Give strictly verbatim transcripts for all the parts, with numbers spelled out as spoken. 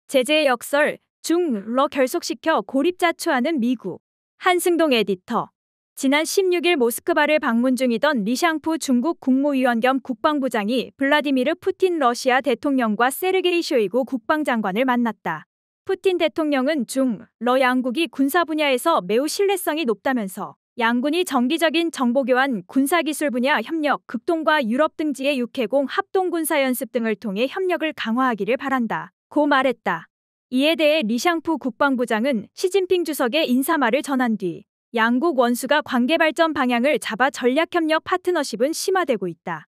제재의 역설, 중, 러 결속시켜 고립자초하는 미국. 한승동 에디터. 지난 십육 일 모스크바를 방문 중이던 리샹푸 중국 국무위원 겸 국방부장이 블라디미르 푸틴 러시아 대통령과 세르게이 쇼이구 국방장관을 만났다. 푸틴 대통령은 중, 러 양국이 군사 분야에서 매우 신뢰성이 높다면서 양군이 정기적인 정보교환, 군사기술 분야 협력, 극동과 유럽 등지의 육해공 합동군사연습 등을 통해 협력을 강화하기를 바란다 고 말했다. 이에 대해 리샹푸 국방부장은 시진핑 주석의 인사말을 전한 뒤 양국 원수가 관계 발전 방향을 잡아 전략협력 파트너십은 심화되고 있다.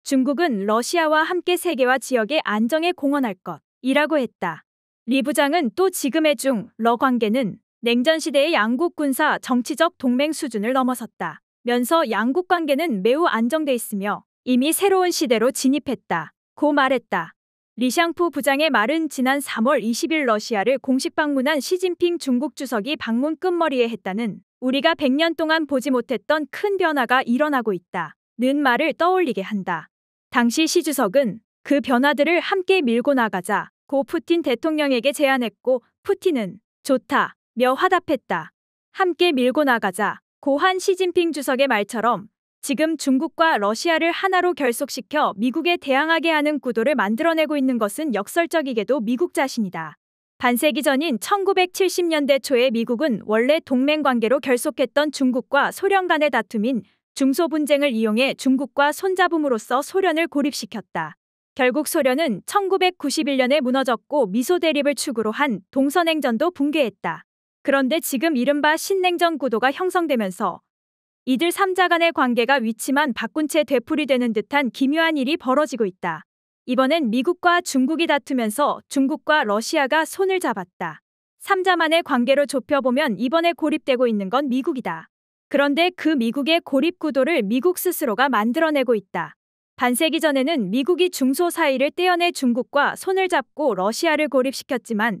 중국은 러시아와 함께 세계와 지역의 안정에 공헌할 것이라고 했다. 리 부장은 또 지금의 중, 러 관계는 냉전 시대의 양국 군사 정치적 동맹 수준을 넘어섰다 면서 양국 관계는 매우 안정돼 있으며 이미 새로운 시대로 진입했다 고 말했다. 리샹푸 부장의 말은 지난 삼월 이십일 러시아를 공식 방문한 시진핑 중국 주석이 방문 끝머리에 했다는 우리가 백 년 동안 보지 못했던 큰 변화가 일어나고 있다 는 말을 떠올리게 한다. 당시 시 주석은 그 변화들을 함께 밀고 나가자 고 푸틴 대통령에게 제안했고 푸틴은 좋다 며 화답했다. 함께 밀고 나가자 고 한 시진핑 주석의 말처럼 지금 중국과 러시아를 하나로 결속시켜 미국에 대항하게 하는 구도를 만들어내고 있는 것은 역설적이게도 미국 자신이다. 반세기 전인 천구백칠십 년대 초에 미국은 원래 동맹관계로 결속했던 중국과 소련 간의 다툼인 중소분쟁을 이용해 중국과 손잡음으로써 소련을 고립시켰다. 결국 소련은 천구백구십일 년에 무너졌고 미소 대립을 축으로 한 동서냉전도 붕괴했다. 그런데 지금 이른바 신냉전 구도가 형성되면서 이들 삼자 간의 관계가 위치만 바꾼 채 되풀이되는 듯한 기묘한 일이 벌어지고 있다. 이번엔 미국과 중국이 다투면서 중국과 러시아가 손을 잡았다. 삼자만의 관계로 좁혀보면 이번에 고립되고 있는 건 미국이다. 그런데 그 미국의 고립 구도를 미국 스스로가 만들어내고 있다. 반세기 전에는 미국이 중소 사이를 떼어내 중국과 손을 잡고 러시아를 고립시켰지만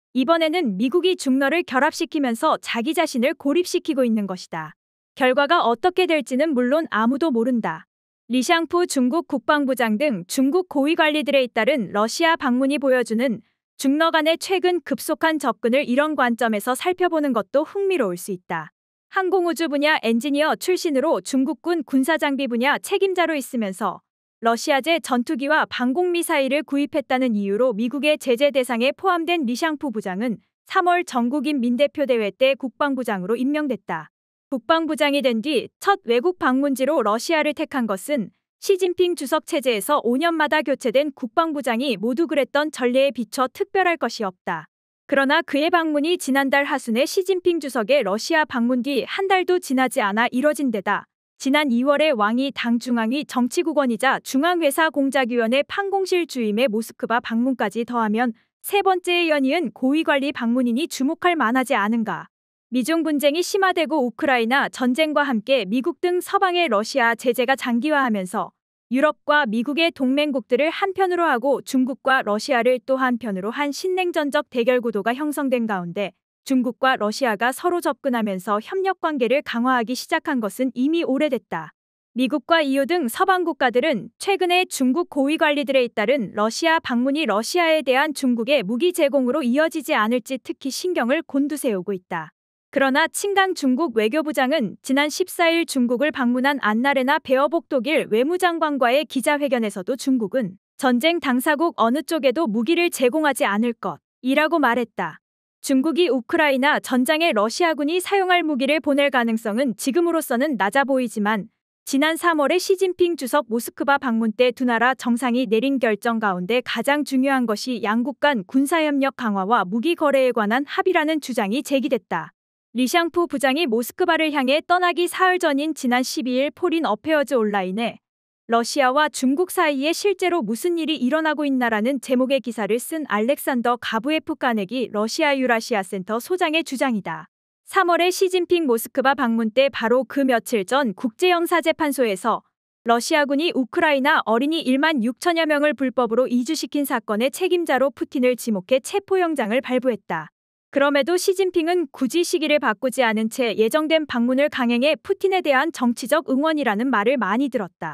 이번에는 미국이 중러를 결합시키면서 자기 자신을 고립시키고 있는 것이다. 결과가 어떻게 될지는 물론 아무도 모른다. 리샹푸 중국 국방부장 등 중국 고위 관리들에 잇따른 러시아 방문이 보여주는 중러 간의 최근 급속한 접근을 이런 관점에서 살펴보는 것도 흥미로울 수 있다. 항공우주 분야 엔지니어 출신으로 중국군 군사장비 분야 책임자로 있으면서 러시아제 전투기와 방공미사일을 구입했다는 이유로 미국의 제재 대상에 포함된 리샹푸 부장은 삼월 전국인 민대표 대회 때 국방부장으로 임명됐다. 국방부장이 된 뒤 첫 외국 방문지로 러시아를 택한 것은 시진핑 주석 체제에서 오 년마다 교체된 국방부장이 모두 그랬던 전례에 비춰 특별할 것이 없다. 그러나 그의 방문이 지난달 하순에 시진핑 주석의 러시아 방문 뒤 한 달도 지나지 않아 이뤄진 데다 지난 이월에 왕이 당 중앙위 정치국원이자 중앙회사공작위원회 판공실 주임의 모스크바 방문까지 더하면 세 번째의 연이은 고위관리 방문이니 주목할 만하지 않은가. 미중 분쟁이 심화되고 우크라이나 전쟁과 함께 미국 등 서방의 러시아 제재가 장기화하면서 유럽과 미국의 동맹국들을 한편으로 하고 중국과 러시아를 또 한편으로 한 신냉전적 대결 구도가 형성된 가운데 중국과 러시아가 서로 접근하면서 협력 관계를 강화하기 시작한 것은 이미 오래됐다. 미국과 이유 등 서방 국가들은 최근에 중국 고위 관리들에 잇따른 러시아 방문이 러시아에 대한 중국의 무기 제공으로 이어지지 않을지 특히 신경을 곤두세우고 있다. 그러나 친강 중국 외교부장은 지난 십사 일 중국을 방문한 안나레나 베어복 독일 외무장관과의 기자회견에서도 중국은 전쟁 당사국 어느 쪽에도 무기를 제공하지 않을 것이라고 말했다. 중국이 우크라이나 전장에 러시아군이 사용할 무기를 보낼 가능성은 지금으로서는 낮아 보이지만 지난 삼월에 시진핑 주석 모스크바 방문 때 두 나라 정상이 내린 결정 가운데 가장 중요한 것이 양국 간 군사협력 강화와 무기 거래에 관한 합의라는 주장이 제기됐다. 리샹푸 부장이 모스크바를 향해 떠나기 사흘 전인 지난 십이 일 포린 어페어즈 온라인에 러시아와 중국 사이에 실제로 무슨 일이 일어나고 있나라는 제목의 기사를 쓴 알렉산더 가부에프 까네기 러시아 유라시아 센터 소장의 주장이다. 삼월에 시진핑 모스크바 방문 때 바로 그 며칠 전 국제형사재판소에서 러시아군이 우크라이나 어린이 일만 육천여 명을 불법으로 이주시킨 사건의 책임자로 푸틴을 지목해 체포영장을 발부했다. 그럼에도 시진핑은 굳이 시기를 바꾸지 않은 채 예정된 방문을 강행해 푸틴에 대한 정치적 응원이라는 말을 많이 들었다.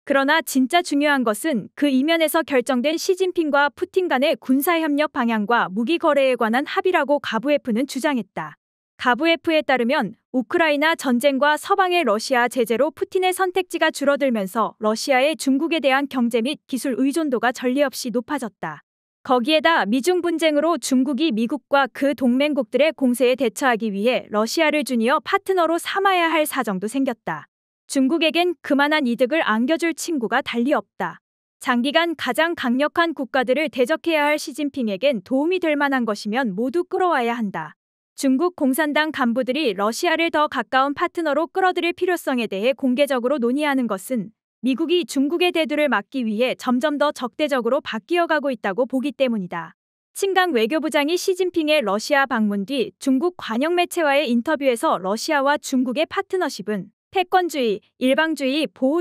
그러나 진짜 중요한 것은 그 이면에서 결정된 시진핑과 푸틴 간의 군사협력 방향과 무기 거래에 관한 합의라고 가부에프는 주장했다. 가부에프에 따르면 우크라이나 전쟁과 서방의 러시아 제재로 푸틴의 선택지가 줄어들면서 러시아의 중국에 대한 경제 및 기술 의존도가 전례 없이 높아졌다. 거기에다 미중 분쟁으로 중국이 미국과 그 동맹국들의 공세에 대처하기 위해 러시아를 주니어 파트너로 삼아야 할 사정도 생겼다. 중국에겐 그만한 이득을 안겨줄 친구가 달리 없다. 장기간 가장 강력한 국가들을 대적해야 할 시진핑에겐 도움이 될 만한 것이면 모두 끌어와야 한다. 중국 공산당 간부들이 러시아를 더 가까운 파트너로 끌어들일 필요성에 대해 공개적으로 논의하는 것은 미국이 중국의 대두를 막기 위해 점점 더 적대적으로 바뀌어가고 있다고 보기 때문이다. 친강 외교부장이 시진핑의 러시아 방문 뒤 중국 관영 매체와의 인터뷰에서 러시아와 중국의 파트너십은 패권주의, 일방주의,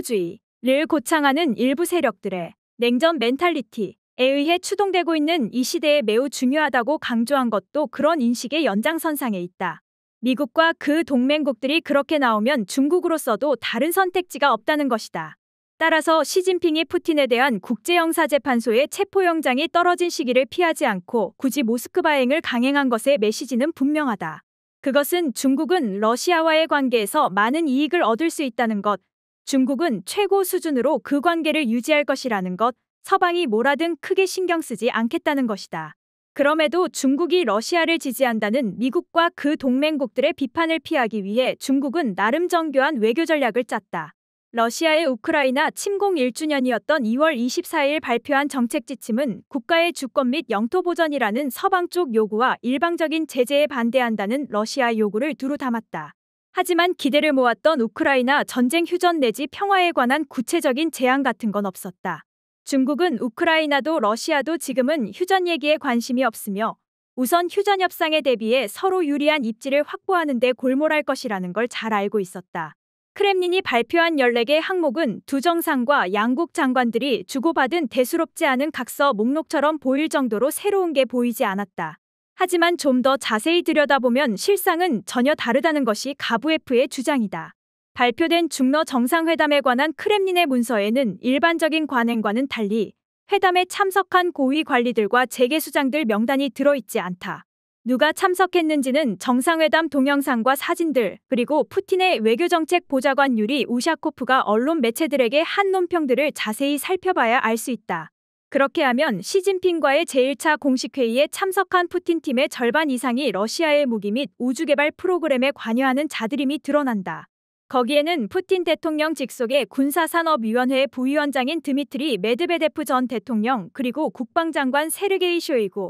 보호주의를 고창하는 일부 세력들의 냉전 멘탈리티에 의해 추동되고 있는 이 시대에 매우 중요하다고 강조한 것도 그런 인식의 연장선상에 있다. 미국과 그 동맹국들이 그렇게 나오면 중국으로서도 다른 선택지가 없다는 것이다. 따라서 시진핑이 푸틴에 대한 국제형사재판소의 체포영장이 떨어진 시기를 피하지 않고 굳이 모스크바행을 강행한 것의 메시지는 분명하다. 그것은 중국은 러시아와의 관계에서 많은 이익을 얻을 수 있다는 것, 중국은 최고 수준으로 그 관계를 유지할 것이라는 것, 서방이 뭐라든 크게 신경 쓰지 않겠다는 것이다. 그럼에도 중국이 러시아를 지지한다는 미국과 그 동맹국들의 비판을 피하기 위해 중국은 나름 정교한 외교 전략을 짰다. 러시아의 우크라이나 침공 일 주년이었던 이월 이십사일 발표한 정책 지침은 국가의 주권 및 영토 보전이라는 서방 쪽 요구와 일방적인 제재에 반대한다는 러시아 요구를 두루 담았다. 하지만 기대를 모았던 우크라이나 전쟁 휴전 내지 평화에 관한 구체적인 제안 같은 건 없었다. 중국은 우크라이나도 러시아도 지금은 휴전 얘기에 관심이 없으며 우선 휴전 협상에 대비해 서로 유리한 입지를 확보하는 데 골몰할 것이라는 걸 잘 알고 있었다. 크렘린이 발표한 열네 개 항목은 두 정상과 양국 장관들이 주고받은 대수롭지 않은 각서 목록처럼 보일 정도로 새로운 게 보이지 않았다. 하지만 좀 더 자세히 들여다보면 실상은 전혀 다르다는 것이 가부에프의 주장이다. 발표된 중러 정상회담에 관한 크렘린의 문서에는 일반적인 관행과는 달리 회담에 참석한 고위 관리들과 재계수장들 명단이 들어있지 않다. 누가 참석했는지는 정상회담 동영상과 사진들, 그리고 푸틴의 외교정책 보좌관 유리 우샤코프가 언론 매체들에게 한 논평들을 자세히 살펴봐야 알 수 있다. 그렇게 하면 시진핑과의 제일 차 공식회의에 참석한 푸틴 팀의 절반 이상이 러시아의 무기 및 우주개발 프로그램에 관여하는 자들임이 드러난다. 거기에는 푸틴 대통령 직속의 군사산업위원회 부위원장인 드미트리 메드베데프 전 대통령, 그리고 국방장관 세르게이 쇼이구,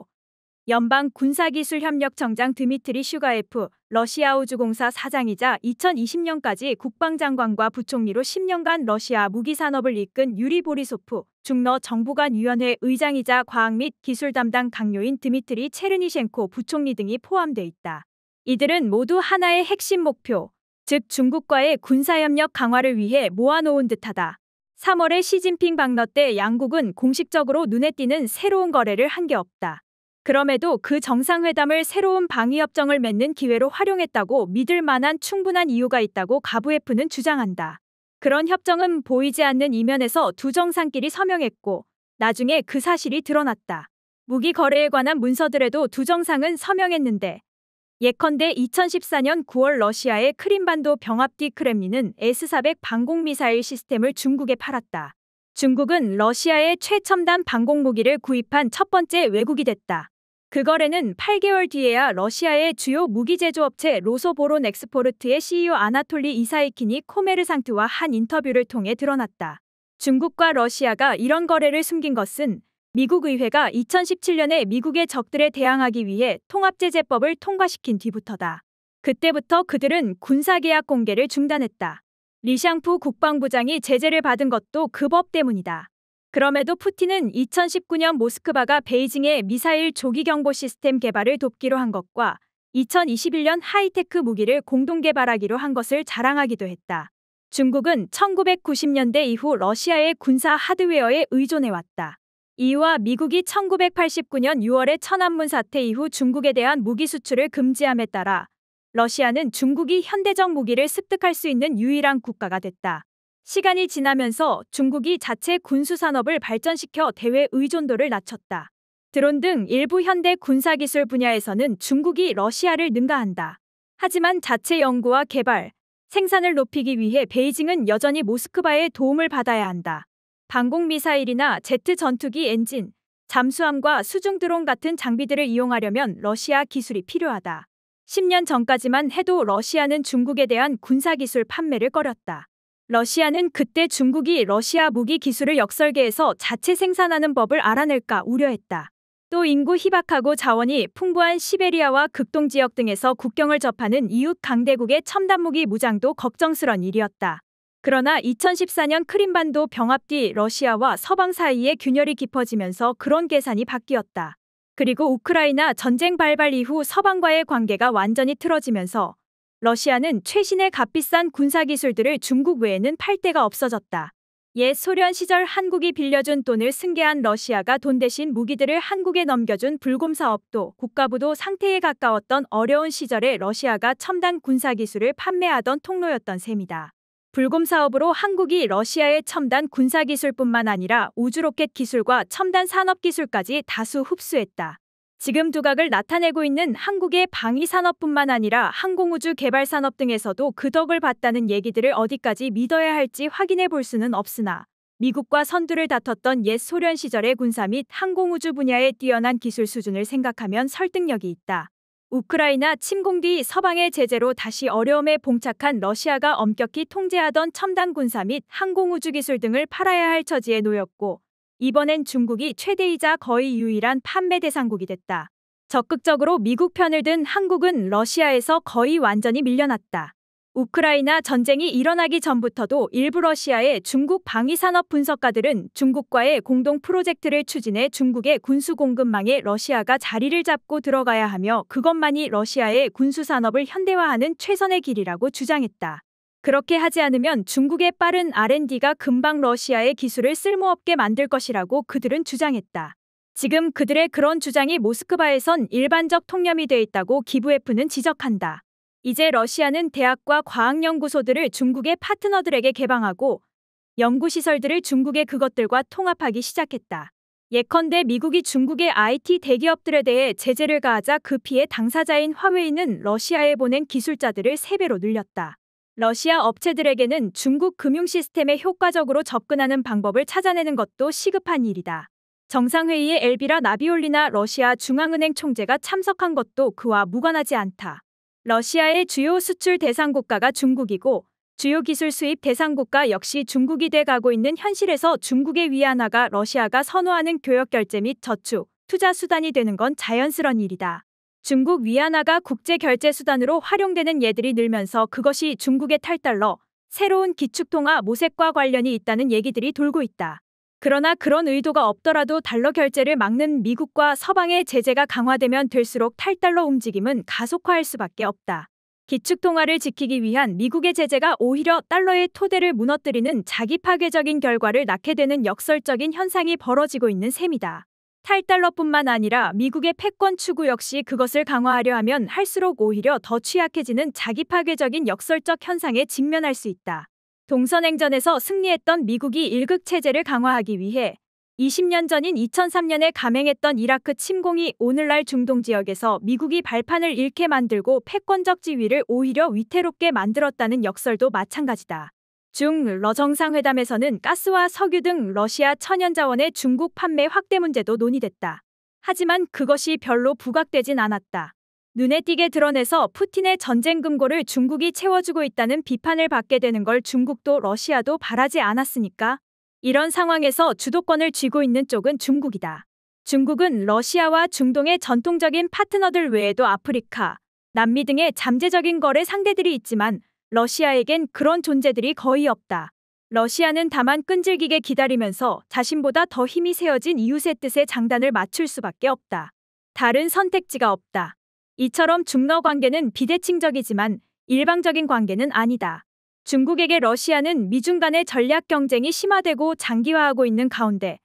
연방군사기술협력청장 드미트리 슈가예프, 러시아우주공사 사장이자 이천이십 년까지 국방장관과 부총리로 십 년간 러시아 무기산업을 이끈 유리 보리소프, 중러 정부간위원회 의장이자 과학 및 기술 담당 강요인 드미트리 체르니셴코 부총리 등이 포함돼 있다. 이들은 모두 하나의 핵심 목표, 즉 중국과의 군사협력 강화를 위해 모아놓은 듯하다. 삼월에 시진핑 방러 때 양국은 공식적으로 눈에 띄는 새로운 거래를 한 게 없다. 그럼에도 그 정상회담을 새로운 방위협정을 맺는 기회로 활용했다고 믿을 만한 충분한 이유가 있다고 가부에프는 주장한다. 그런 협정은 보이지 않는 이면에서 두 정상끼리 서명했고 나중에 그 사실이 드러났다. 무기 거래에 관한 문서들에도 두 정상은 서명했는데 예컨대 이천십사 년 구월 러시아의 크림반도 병합 뒤 크렘린은 에스 사백 방공미사일 시스템을 중국에 팔았다. 중국은 러시아의 최첨단 방공무기를 구입한 첫 번째 외국이 됐다. 그 거래는 팔 개월 뒤에야 러시아의 주요 무기 제조업체 로소보론엑스포르트의 씨이오 아나톨리 이사이킨이 코메르상트와 한 인터뷰를 통해 드러났다. 중국과 러시아가 이런 거래를 숨긴 것은 미국 의회가 이천십칠 년에 미국의 적들에 대항하기 위해 통합제재법을 통과시킨 뒤부터다. 그때부터 그들은 군사계약 공개를 중단했다. 리샹푸 국방부장이 제재를 받은 것도 그 법 때문이다. 그럼에도 푸틴은 이천십구 년 모스크바가 베이징의 미사일 조기경보 시스템 개발을 돕기로 한 것과 이천이십일 년 하이테크 무기를 공동 개발하기로 한 것을 자랑하기도 했다. 중국은 천구백구십 년대 이후 러시아의 군사 하드웨어에 의존해왔다. 이와 미국이 천구백팔십구 년 유월의 천안문 사태 이후 중국에 대한 무기 수출을 금지함에 따라 러시아는 중국이 현대적 무기를 습득할 수 있는 유일한 국가가 됐다. 시간이 지나면서 중국이 자체 군수산업을 발전시켜 대외 의존도를 낮췄다. 드론 등 일부 현대 군사기술 분야에서는 중국이 러시아를 능가한다. 하지만 자체 연구와 개발, 생산을 높이기 위해 베이징은 여전히 모스크바의 도움을 받아야 한다. 방공미사일이나 제트 전투기 엔진, 잠수함과 수중 드론 같은 장비들을 이용하려면 러시아 기술이 필요하다. 십 년 전까지만 해도 러시아는 중국에 대한 군사기술 판매를 꺼렸다. 러시아는 그때 중국이 러시아 무기 기술을 역설계해서 자체 생산하는 법을 알아낼까 우려했다. 또 인구 희박하고 자원이 풍부한 시베리아와 극동 지역 등에서 국경을 접하는 이웃 강대국의 첨단무기 무장도 걱정스런 일이었다. 그러나 이천십사 년 크림반도 병합 뒤 러시아와 서방 사이의 균열이 깊어지면서 그런 계산이 바뀌었다. 그리고 우크라이나 전쟁 발발 이후 서방과의 관계가 완전히 틀어지면서 러시아는 최신의 값비싼 군사기술들을 중국 외에는 팔 데가 없어졌다. 옛 소련 시절 한국이 빌려준 돈을 승계한 러시아가 돈 대신 무기들을 한국에 넘겨준 불곰 사업도 국가부도 상태에 가까웠던 어려운 시절에 러시아가 첨단 군사기술을 판매하던 통로였던 셈이다. 불곰 사업으로 한국이 러시아의 첨단 군사기술뿐만 아니라 우주로켓 기술과 첨단 산업기술까지 다수 흡수했다. 지금 두각을 나타내고 있는 한국의 방위산업뿐만 아니라 항공우주 개발산업 등에서도 그 덕을 봤다는 얘기들을 어디까지 믿어야 할지 확인해 볼 수는 없으나 미국과 선두를 다퉜던 옛 소련 시절의 군사 및 항공우주 분야의 뛰어난 기술 수준을 생각하면 설득력이 있다. 우크라이나 침공 뒤 서방의 제재로 다시 어려움에 봉착한 러시아가 엄격히 통제하던 첨단 군사 및 항공우주 기술 등을 팔아야 할 처지에 놓였고 이번엔 중국이 최대이자 거의 유일한 판매 대상국이 됐다. 적극적으로 미국 편을 든 한국은 러시아에서 거의 완전히 밀려났다. 우크라이나 전쟁이 일어나기 전부터도 일부 러시아의 중국 방위산업 분석가들은 중국과의 공동 프로젝트를 추진해 중국의 군수 공급망에 러시아가 자리를 잡고 들어가야 하며 그것만이 러시아의 군수산업을 현대화하는 최선의 길이라고 주장했다. 그렇게 하지 않으면 중국의 빠른 알 앤 디가 금방 러시아의 기술을 쓸모없게 만들 것이라고 그들은 주장했다. 지금 그들의 그런 주장이 모스크바에선 일반적 통념이 돼 있다고 기브에프는 지적한다. 이제 러시아는 대학과 과학연구소들을 중국의 파트너들에게 개방하고 연구시설들을 중국의 그것들과 통합하기 시작했다. 예컨대 미국이 중국의 아이티 대기업들에 대해 제재를 가하자 그 피해 당사자인 화웨이는 러시아에 보낸 기술자들을 세 배로 늘렸다. 러시아 업체들에게는 중국 금융 시스템에 효과적으로 접근하는 방법을 찾아내는 것도 시급한 일이다. 정상회의에 엘비라 나비올리나 러시아 중앙은행 총재가 참석한 것도 그와 무관하지 않다. 러시아의 주요 수출 대상 국가가 중국이고 주요 기술 수입 대상 국가 역시 중국이 돼 가고 있는 현실에서 중국의 위안화가 러시아가 선호하는 교역 결제 및 저축, 투자 수단이 되는 건 자연스러운 일이다. 중국 위안화가 국제 결제 수단으로 활용되는 예들이 늘면서 그것이 중국의 탈달러, 새로운 기축통화 모색과 관련이 있다는 얘기들이 돌고 있다. 그러나 그런 의도가 없더라도 달러 결제를 막는 미국과 서방의 제재가 강화되면 될수록 탈달러 움직임은 가속화할 수밖에 없다. 기축통화를 지키기 위한 미국의 제재가 오히려 달러의 토대를 무너뜨리는 자기 파괴적인 결과를 낳게 되는 역설적인 현상이 벌어지고 있는 셈이다. 탈달러뿐만 아니라 미국의 패권 추구 역시 그것을 강화하려 하면 할수록 오히려 더 취약해지는 자기 파괴적인 역설적 현상에 직면할 수 있다. 동서냉전에서 승리했던 미국이 일극 체제를 강화하기 위해 이십 년 전인 이천삼 년에 감행했던 이라크 침공이 오늘날 중동 지역에서 미국이 발판을 잃게 만들고 패권적 지위를 오히려 위태롭게 만들었다는 역설도 마찬가지다. 중-러 정상회담에서는 가스와 석유 등 러시아 천연자원의 중국 판매 확대 문제도 논의됐다. 하지만 그것이 별로 부각되진 않았다. 눈에 띄게 드러내서 푸틴의 전쟁 금고를 중국이 채워주고 있다는 비판을 받게 되는 걸 중국도 러시아도 바라지 않았으니까. 이런 상황에서 주도권을 쥐고 있는 쪽은 중국이다. 중국은 러시아와 중동의 전통적인 파트너들 외에도 아프리카, 남미 등의 잠재적인 거래 상대들이 있지만 러시아에겐 그런 존재들이 거의 없다. 러시아는 다만 끈질기게 기다리면서 자신보다 더 힘이 세어진 이웃의 뜻에 장단을 맞출 수밖에 없다. 다른 선택지가 없다. 이처럼 중러 관계는 비대칭적이지만 일방적인 관계는 아니다. 중국에게 러시아는 미중 간의 전략 경쟁이 심화되고 장기화하고 있는 가운데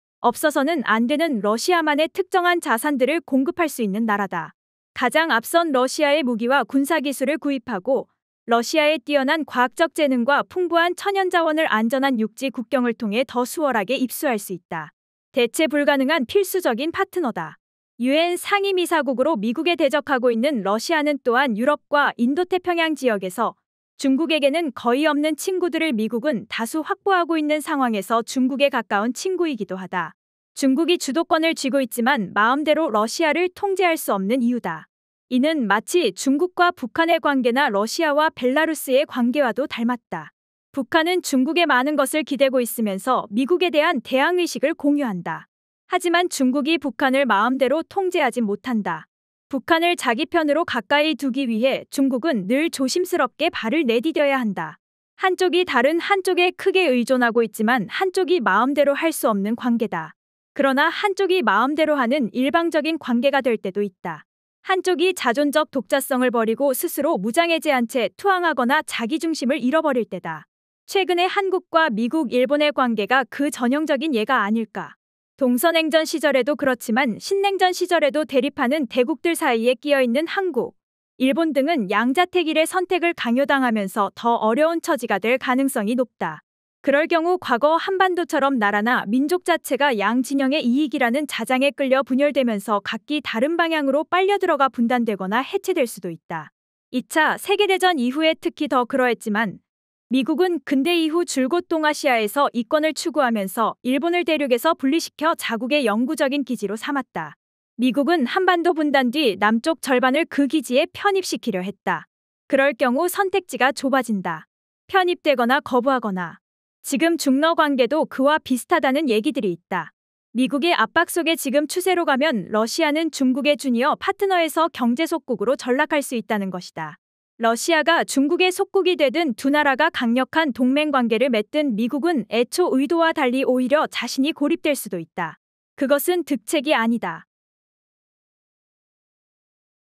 없어서는 안 되는 러시아만의 특정한 자산들을 공급할 수 있는 나라다. 가장 앞선 러시아의 무기와 군사기술을 구입하고 러시아의 뛰어난 과학적 재능과 풍부한 천연자원을 안전한 육지 국경을 통해 더 수월하게 입수할 수 있다. 대체 불가능한 필수적인 파트너다. 유엔 상임이사국으로 미국에 대적하고 있는 러시아는 또한 유럽과 인도태평양 지역에서 중국에게는 거의 없는 친구들을 미국은 다수 확보하고 있는 상황에서 중국에 가까운 친구이기도 하다. 중국이 주도권을 쥐고 있지만 마음대로 러시아를 통제할 수 없는 이유다. 이는 마치 중국과 북한의 관계나 러시아와 벨라루스의 관계와도 닮았다. 북한은 중국의 많은 것을 기대고 있으면서 미국에 대한 대항의식을 공유한다. 하지만 중국이 북한을 마음대로 통제하지 못한다. 북한을 자기 편으로 가까이 두기 위해 중국은 늘 조심스럽게 발을 내디뎌야 한다. 한쪽이 다른 한쪽에 크게 의존하고 있지만 한쪽이 마음대로 할 수 없는 관계다. 그러나 한쪽이 마음대로 하는 일방적인 관계가 될 때도 있다. 한쪽이 자존적 독자성을 버리고 스스로 무장해제한 채 투항하거나 자기중심을 잃어버릴 때다. 최근에 한국과 미국, 일본의 관계가 그 전형적인 예가 아닐까. 동서냉전 시절에도 그렇지만 신냉전 시절에도 대립하는 대국들 사이에 끼어있는 한국, 일본 등은 양자택일의 선택을 강요당하면서 더 어려운 처지가 될 가능성이 높다. 그럴 경우 과거 한반도처럼 나라나 민족 자체가 양 진영의 이익이라는 자장에 끌려 분열되면서 각기 다른 방향으로 빨려 들어가 분단되거나 해체될 수도 있다. 이 차 세계대전 이후에 특히 더 그러했지만 미국은 근대 이후 줄곧 동아시아에서 이권을 추구하면서 일본을 대륙에서 분리시켜 자국의 영구적인 기지로 삼았다. 미국은 한반도 분단 뒤 남쪽 절반을 그 기지에 편입시키려 했다. 그럴 경우 선택지가 좁아진다. 편입되거나 거부하거나. 지금 중러 관계도 그와 비슷하다는 얘기들이 있다. 미국의 압박 속에 지금 추세로 가면 러시아는 중국의 주니어 파트너에서 경제 속국으로 전락할 수 있다는 것이다. 러시아가 중국의 속국이 되든 두 나라가 강력한 동맹 관계를 맺든 미국은 애초 의도와 달리 오히려 자신이 고립될 수도 있다. 그것은 득책이 아니다.